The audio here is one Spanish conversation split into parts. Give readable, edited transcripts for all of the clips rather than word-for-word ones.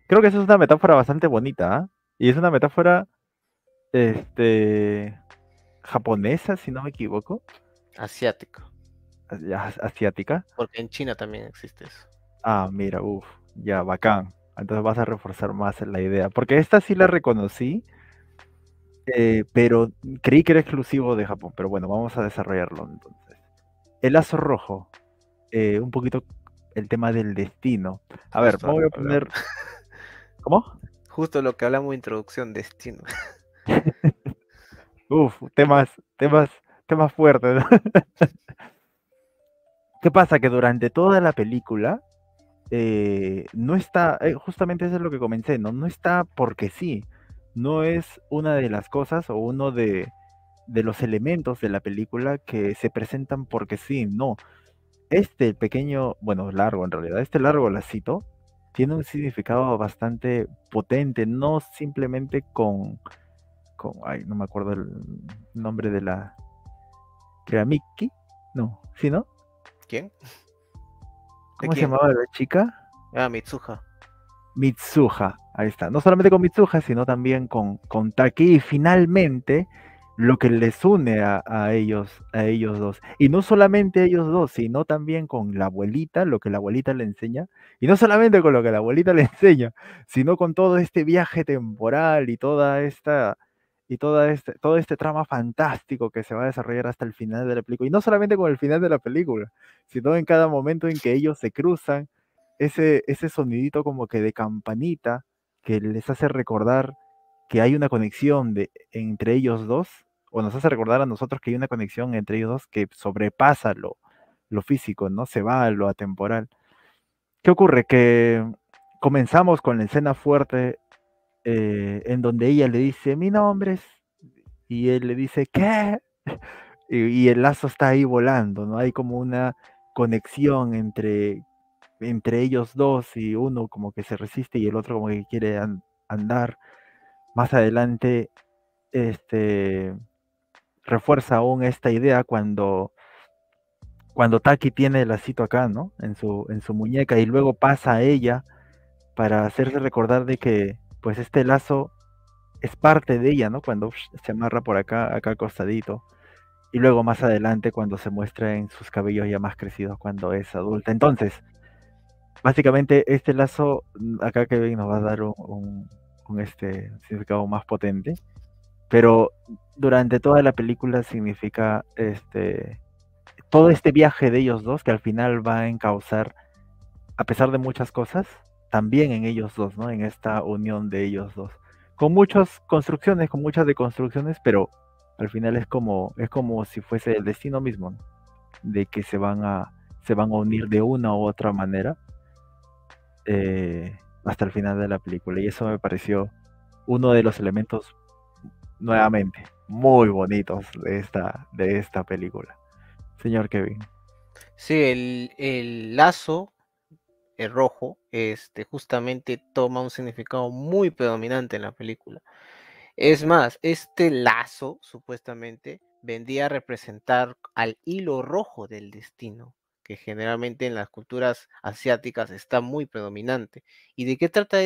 creo que esa es una metáfora bastante bonita, ¿ah? Y es una metáfora, este, japonesa, si no me equivoco, Asiático. asiática. Porque en China también existe eso. Ah, mira, uff, ya, bacán. Entonces vas a reforzar más la idea. Porque esta sí la reconocí, pero creí que era exclusivo de Japón. Pero bueno, vamos a desarrollarlo entonces. El lazo rojo, un poquito el tema del destino. A ver, Justo me voy a hablamos. poner. ¿Cómo? Justo lo que hablamos de introducción, destino. Uf, temas fuertes, ¿no? ¿Qué pasa? Que durante toda la película no está, justamente eso es lo que comencé, ¿no? No está porque sí. No es una de las cosas o uno de los elementos de la película que se presentan porque sí, no. Este pequeño, bueno, largo en realidad, este largo lacito tiene un significado bastante potente, no simplemente ay, no me acuerdo el nombre de la, que era Mickey, no, ¿sí, no? ¿Quién? ¿De ¿Cómo se quién? llamaba la chica? Ah, Mitsuha. Mitsuha, ahí está. No solamente con Mitsuha, sino también con Taki. Y finalmente, lo que les une a ellos dos. Y no solamente ellos dos, sino también con la abuelita, lo que la abuelita le enseña. Y no solamente con lo que la abuelita le enseña, sino con todo este viaje temporal y todo este trama fantástico que se va a desarrollar hasta el final de la película. Y no solamente con el final de la película, sino en cada momento en que ellos se cruzan ese sonidito como que de campanita que les hace recordar que hay una conexión entre ellos dos, o nos hace recordar a nosotros que hay una conexión entre ellos dos que sobrepasa lo físico, ¿no? Se va a lo atemporal. ¿Qué ocurre? Que comenzamos con la escena fuerte en donde ella le dice, mi nombre es, y él le dice, ¿qué? Y el lazo está ahí volando, ¿no? Hay como una conexión entre ellos dos y uno como que se resiste y el otro como que quiere andar. Más adelante, este, refuerza aún esta idea cuando Taki tiene el lacito acá, ¿no? En su muñeca y luego pasa a ella para hacerse recordar de que pues este lazo es parte de ella, ¿no? Cuando se amarra por acá acostadito. Y luego más adelante cuando se muestra en sus cabellos ya más crecidos cuando es adulta. Entonces, básicamente, este lazo, acá Kevin nos va a dar un significado más potente, pero durante toda la película significa todo este viaje de ellos dos que al final va a encauzar, a pesar de muchas cosas, también en ellos dos, ¿no? En esta unión de ellos dos. Con muchas construcciones, con muchas deconstrucciones, pero al final es como si fuese el destino mismo, ¿no? De que se van a unir de una u otra manera hasta el final de la película. Y eso me pareció uno de los elementos, nuevamente, muy bonitos de esta película. Señor Kevin. Sí, el lazo, el rojo, justamente toma un significado muy predominante en la película. Es más, este lazo, supuestamente, vendría a representar al hilo rojo del destino, que generalmente en las culturas asiáticas está muy predominante. ¿Y de qué trata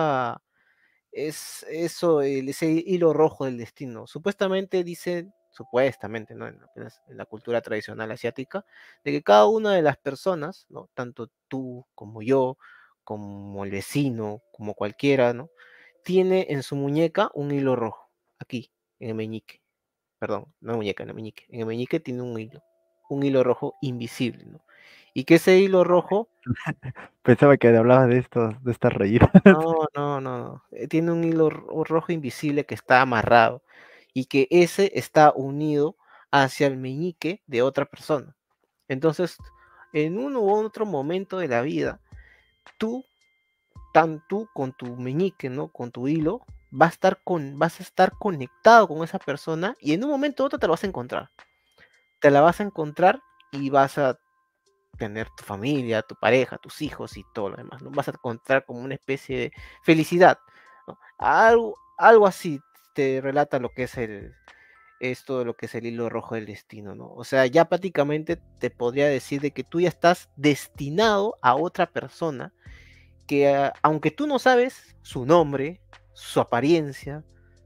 ese hilo rojo del destino? Supuestamente dice, supuestamente, ¿no? En la cultura tradicional asiática, de que cada una de las personas, ¿no? Tanto tú como yo, como el vecino, como cualquiera, ¿no? Tiene en su muñeca un hilo rojo, aquí, en el meñique. Perdón, no en muñeca, en el meñique. En el meñique tiene un hilo rojo invisible, ¿no? Y que ese hilo rojo, Pensaba que hablabas de estas rayitas. no, no, no, tiene un hilo rojo invisible que está amarrado y que ese está unido hacia el meñique de otra persona. Entonces, en uno u otro momento de la vida, tú tú con tu meñique, ¿no? Con tu hilo, vas a estar conectado con esa persona y en un momento u otro te lo vas a encontrar. Te la vas a encontrar y vas a tener tu familia, tu pareja, tus hijos y todo lo demás, ¿no? Vas a encontrar como una especie de felicidad, ¿no? Algo así te relata lo que es esto de lo que es el hilo rojo del destino, ¿no? O sea, ya prácticamente te podría decir de que tú ya estás destinado a otra persona que aunque tú no sabes su nombre, su apariencia,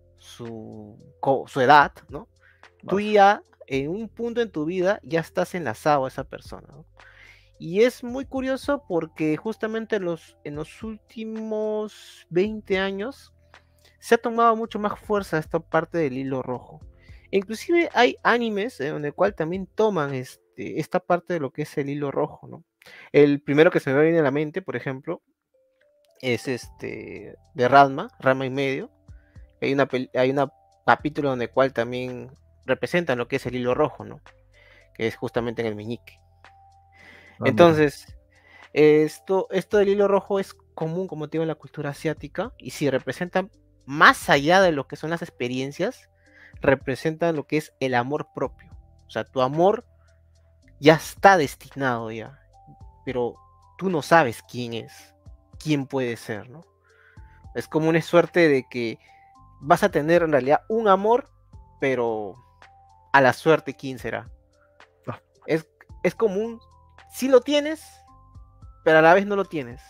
su edad, ¿no? Tú Vas. ya en un punto en tu vida ya estás enlazado a esa persona, ¿no? Y es muy curioso porque justamente en los últimos 20 años se ha tomado mucho más fuerza esta parte del hilo rojo. Inclusive hay animes en el cual también toman esta parte de lo que es el hilo rojo, ¿no? El primero que se me viene a la mente, por ejemplo, es de Ranma y medio. Hay una capítulo en el cual también representan lo que es el hilo rojo, ¿no? Que es justamente en el meñique. Ah, mira. Entonces, esto del hilo rojo es común, como te digo, en la cultura asiática, y si representan más allá de lo que son las experiencias, representan lo que es el amor propio. O sea, tu amor ya está destinado ya, pero tú no sabes quién es, quién puede ser, ¿no? Es como una suerte de que vas a tener en realidad un amor, pero a la suerte quién será. Ah, Es, es común, si lo tienes, pero a la vez no lo tienes.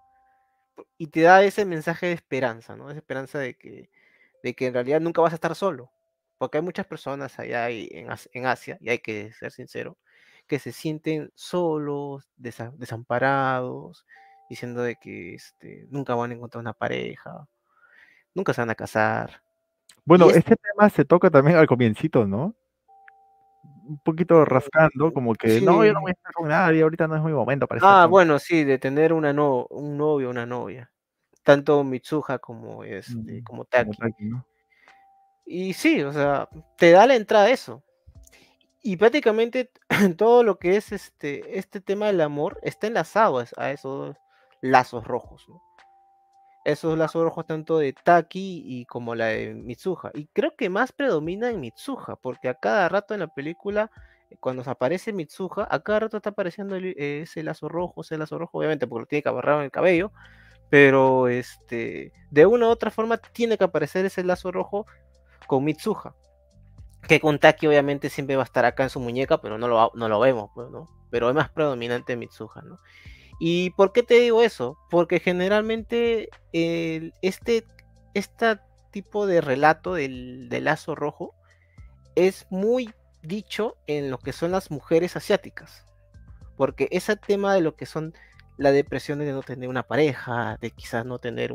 Y te da ese mensaje de esperanza, ¿no? Esa esperanza de que en realidad nunca vas a estar solo. Porque hay muchas personas allá en Asia, y hay que ser sincero, que se sienten solos, desamparados, diciendo de que nunca van a encontrar una pareja, nunca se van a casar. Y bueno, es, este tema se toca también al comiencito, ¿no? Un poquito rascando, como que no, yo no sí. voy a estar con nadie, ahorita no es mi momento para estar Ah, con bueno, sí, de tener un novio, una novia. Tanto Mitsuha como como como Taki. Taki, ¿no? Y sí, o sea, te da la entrada a eso. Y prácticamente todo lo que es este tema del amor está enlazado a esos lazos rojos, ¿no? Esos lazos rojos tanto de Taki y como la de Mitsuha. Y creo que más predomina en Mitsuha, porque a cada rato en la película, cuando se aparece Mitsuha, a cada rato está apareciendo ese lazo rojo, obviamente porque lo tiene que agarrar en el cabello, pero de una u otra forma tiene que aparecer ese lazo rojo con Mitsuha. Que con Taki obviamente siempre va a estar acá en su muñeca, pero no lo vemos, pues, ¿no? Pero es más predominante Mitsuha, ¿no? ¿Y por qué te digo eso? Porque generalmente este tipo de relato del lazo rojo es muy dicho en lo que son las mujeres asiáticas. Porque ese tema de lo que son la depresión de no tener una pareja, de quizás no tener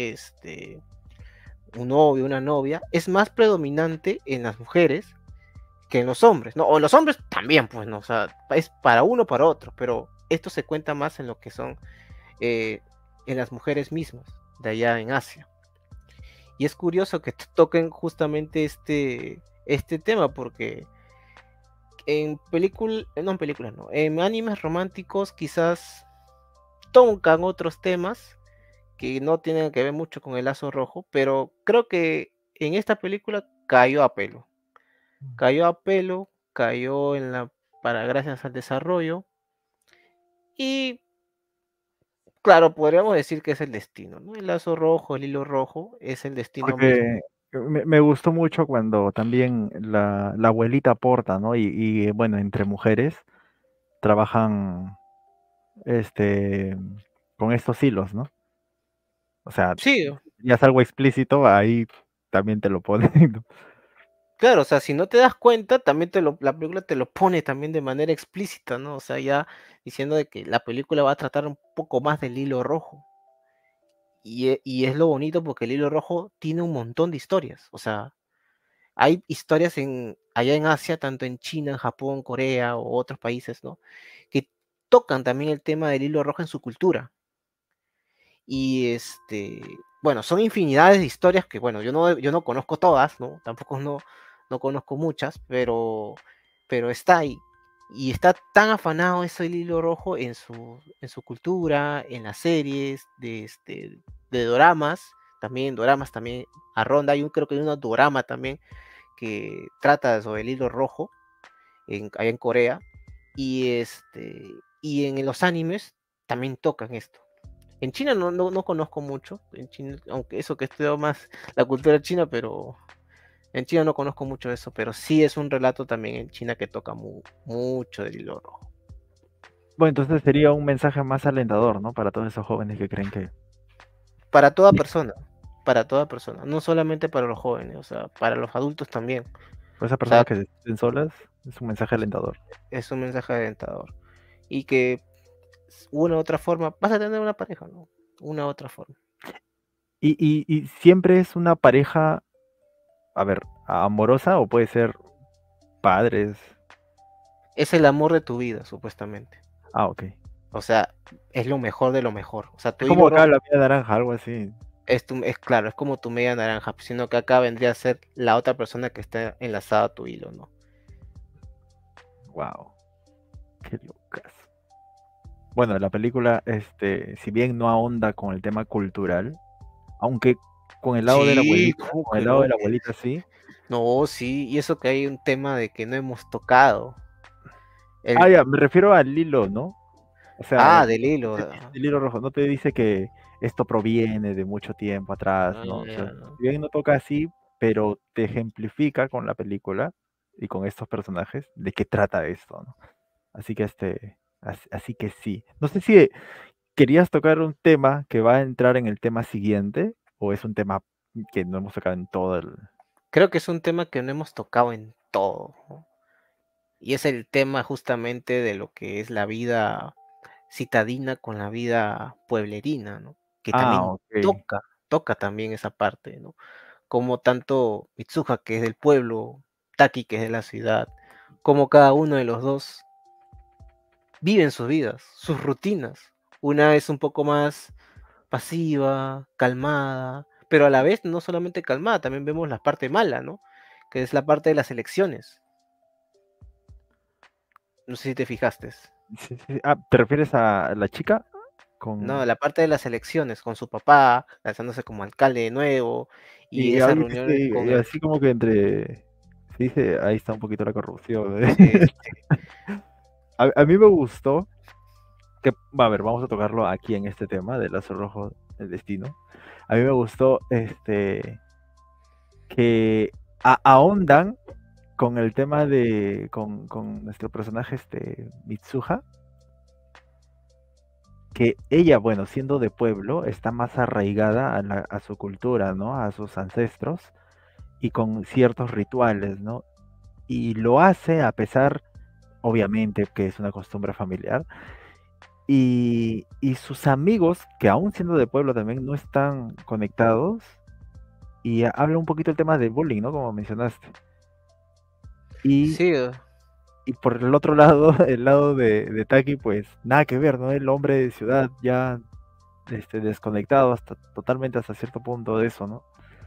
un novio, una novia, es más predominante en las mujeres que en los hombres, ¿no? O los hombres también, pues, ¿no? O sea, es para uno o para otro, pero esto se cuenta más en lo que son eh, en las mujeres mismas, de allá en Asia. Y es curioso que toquen justamente este tema, porque en películas, no en películas, no, en animes románticos quizás tocan otros temas que no tienen que ver mucho con el lazo rojo, pero creo que en esta película cayó a pelo, cayó en la, para gracias al desarrollo, y claro, podríamos decir que es el destino, ¿no? El lazo rojo, el hilo rojo, es el destino mismo. Porque me gustó mucho cuando también la abuelita aporta, ¿no? Bueno, entre mujeres trabajan este con estos hilos, ¿no? O sea, Sí, ya es algo explícito, ahí también te lo ponen, ¿no? claro, o sea, si no te das cuenta, también la película te lo pone también de manera explícita, ¿no? O sea, ya diciendo de que la película va a tratar un poco más del hilo rojo. Y es lo bonito porque el hilo rojo tiene un montón de historias. O sea, hay historias allá en Asia, tanto en China, en Japón, Corea o otros países, ¿no? Que tocan también el tema del hilo rojo en su cultura. Y bueno, son infinidades de historias que, bueno, yo no conozco todas, ¿no? Tampoco no conozco muchas, pero está ahí. Y está tan afanado eso el hilo rojo en su cultura, en las series, de doramas también a ronda. Creo que hay un dorama también que trata sobre el hilo rojo allá en Corea. Y y en los animes también tocan esto. En China no conozco mucho, en China, aunque eso que he estudiado más la cultura china, pero en China no conozco mucho eso, pero sí es un relato también en China que toca mucho del hilo rojo. Bueno, entonces sería un mensaje más alentador, ¿no? Para todos esos jóvenes que creen que... Para toda persona, no solamente para los jóvenes, o sea, para los adultos también. Para esas O sea, personas que se sienten solas, es un mensaje alentador. es un mensaje alentador. Y que una u otra forma, vas a tener una pareja, ¿no? Una u otra forma. Y siempre es una pareja, a ver, amorosa o puede ser padres. Es el amor de tu vida, supuestamente. Ah, ok. O sea, es lo mejor de lo mejor. O sea, Es tu como hilo acá rojo la media naranja, algo así. es claro, es como tu media naranja, sino que acá vendría a ser la otra persona que está enlazada a tu hilo, ¿no? Wow, qué locas. Bueno, la película, si bien no ahonda con el tema cultural, aunque Sí, ¿cómo con el que lado de no? la abuelita sí. No, sí, y eso que hay un tema de que no hemos tocado. Ah, El, ya, me refiero al hilo, ¿no? O sea, del hilo. te dice el hilo rojo, no te dice que esto proviene de mucho tiempo atrás, ¿no? O sea, Ah, si bien no toca así, pero te ejemplifica con la película y con estos personajes de qué trata esto, ¿no? Así que así que sí. No sé si querías tocar un tema que va a entrar en el tema siguiente o es un tema que no hemos tocado en todo el... creo que es un tema que no hemos tocado en todo, ¿no? Y es el tema justamente de lo que es la vida citadina con la vida pueblerina, ¿no? Que Ah, también ok. toca también esa parte, ¿no? Como tanto Mitsuha, que es del pueblo, Taki, que es de la ciudad, como cada uno de los dos viven sus vidas, sus rutinas. Una es un poco más pasiva, calmada, pero a la vez no solamente calmada, también vemos la parte mala, ¿no? Que es la parte de las elecciones. No sé si te fijaste. Sí, sí. Ah, ¿te refieres a la chica? No, Con... la parte de las elecciones con su papá, lanzándose como alcalde de nuevo, y Y esas algo que reuniones con sí, el... así como que entre... Se dice, ahí está un poquito la corrupción. Sí, A mí me gustó que, a ver, vamos a tocarlo aquí en este tema del lazo rojo del destino. A mí me gustó que ahondan con el tema con nuestro personaje Mitsuha, que ella, bueno, siendo de pueblo, está más arraigada a su cultura, ¿no? A sus ancestros y con ciertos rituales, ¿no? Y lo hace a pesar, obviamente, que es una costumbre familiar. Y sus amigos, que aún siendo de pueblo también no están conectados, y habla un poquito el tema del bullying, ¿no? Como mencionaste. Y, sí, y por el otro lado, el lado de Taki, pues nada que ver, ¿no? El hombre de ciudad ya desconectado hasta totalmente hasta cierto punto de eso, ¿no?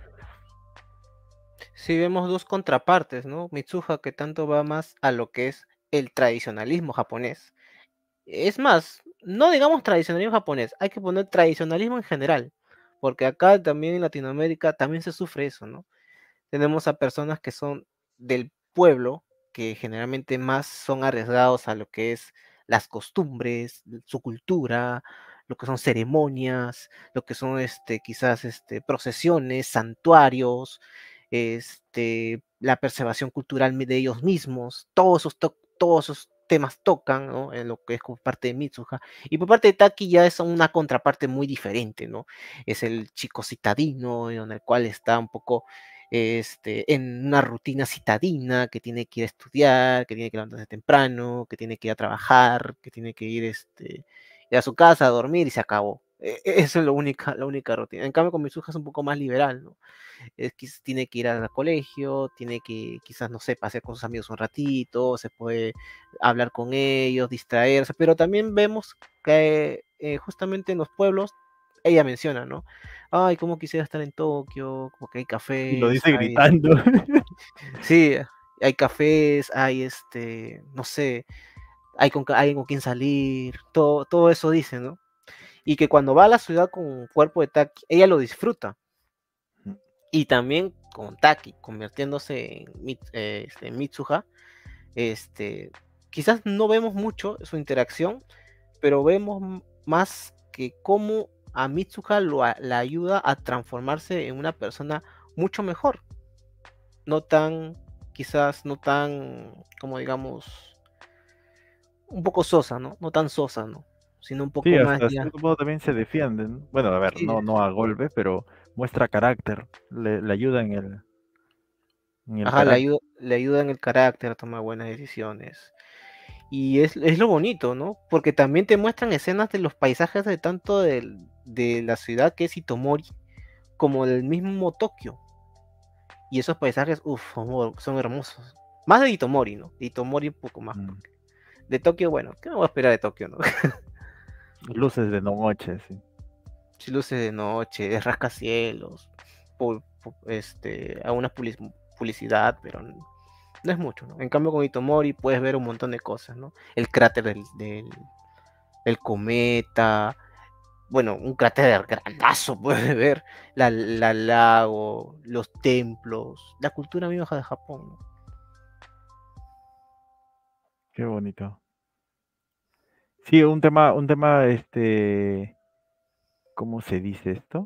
sí vemos dos contrapartes, ¿no? Mitsuha que tanto va más a lo que es el tradicionalismo japonés. Es más, no digamos tradicionalismo japonés, hay que poner tradicionalismo en general, porque acá también en Latinoamérica también se sufre eso, ¿no? Tenemos a personas que son del pueblo, que generalmente más son arriesgados a lo que es las costumbres, su cultura, lo que son ceremonias, lo que son quizás procesiones, santuarios, la preservación cultural de ellos mismos, todos esos temas tocan, ¿no? En lo que es como parte de Mitsuha. Y por parte de Taki ya es una contraparte muy diferente, ¿no? Es el chico citadino, en el cual está un poco en una rutina citadina, que tiene que ir a estudiar, que tiene que levantarse temprano, que tiene que ir a trabajar, que tiene que ir a su casa a dormir y se acabó. Eso es la única rutina. En cambio, con Mitsuha es un poco más liberal, ¿no? Tiene que ir al colegio, tiene que, quizás, no sé, pasear con sus amigos un ratito, se puede hablar con ellos, distraerse, pero también vemos que justamente en los pueblos, ella menciona, ¿no? Ay, cómo quisiera estar en Tokio, como que hay Y lo cafés, dice gritando. sí, hay cafés, hay no sé, hay con quien salir, todo eso dice, ¿no? Y que cuando va a la ciudad con cuerpo de Taki, ella lo disfruta. Y también con Taki, convirtiéndose en, en Mitsuha, este, quizás no vemos mucho su interacción, pero vemos más que cómo a Mitsuha la ayuda a transformarse en una persona mucho mejor, no tan, quizás no tan, como digamos, un poco sosa, ¿no? No tan sosa, ¿no? Sino un Sí, poco más hasta ya. cierto modo también se defienden. Bueno, a ver, Sí, no a golpes, pero muestra carácter, le ayuda en el ajá, carácter. le ayuda en el carácter a tomar buenas decisiones. Y es lo bonito, ¿no? Porque también te muestran escenas de los paisajes de tanto de la ciudad que es Itomori, como del mismo Tokio. Y esos paisajes, uff, son hermosos. Más de Itomori, ¿no? De Itomori un poco más. Mm. De Tokio, bueno, ¿qué me voy a esperar de Tokio, no? Luces de noche, sí. Si luces de noche, es rascacielos, alguna publicidad, pero no es mucho, ¿no? En cambio con Itomori puedes ver un montón de cosas, ¿no? El cráter del cometa, bueno, un cráter grandazo puedes ver, la lago, los templos, la cultura misma de Japón, ¿no? Qué bonito. Sí, un tema, ¿cómo se dice esto?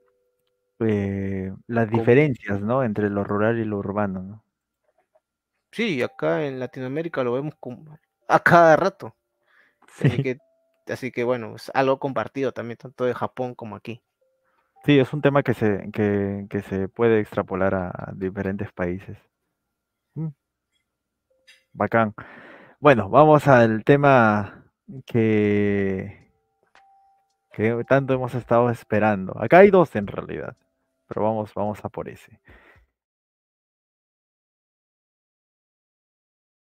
Las Como, diferencias, ¿no? Entre lo rural y lo urbano, ¿no? sí, acá en Latinoamérica lo vemos como a cada rato, así Sí, que, así que bueno, es algo compartido también, tanto de Japón como aquí. sí, es un tema que se puede extrapolar a diferentes países. Mm, bacán. Bueno, vamos al tema que, que tanto hemos estado esperando. Acá hay dos en realidad, pero vamos a por ese.